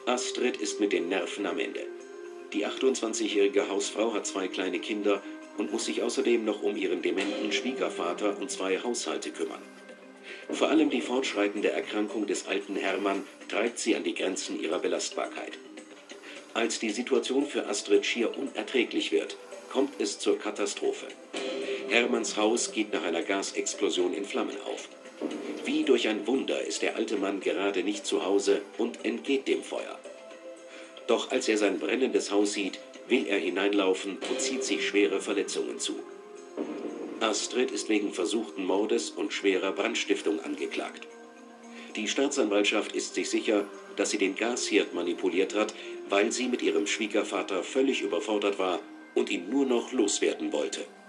Astrid ist mit den Nerven am Ende. Die 28-jährige Hausfrau hat 2 kleine Kinder und muss sich außerdem noch um ihren dementen Schwiegervater und 2 Haushalte kümmern. Vor allem die fortschreitende Erkrankung des alten Hermann treibt sie an die Grenzen ihrer Belastbarkeit. Als die Situation für Astrid schier unerträglich wird, kommt es zur Katastrophe. Hermanns Haus geht nach einer Gasexplosion in Flammen auf. Wie durch ein Wunder ist der alte Mann gerade nicht zu Hause und entgeht dem Feuer. Doch als er sein brennendes Haus sieht, will er hineinlaufen und zieht sich schwere Verletzungen zu. Astrid ist wegen versuchten Mordes und schwerer Brandstiftung angeklagt. Die Staatsanwaltschaft ist sich sicher, dass sie den Gasherd manipuliert hat, weil sie mit ihrem Schwiegervater völlig überfordert war und ihn nur noch loswerden wollte.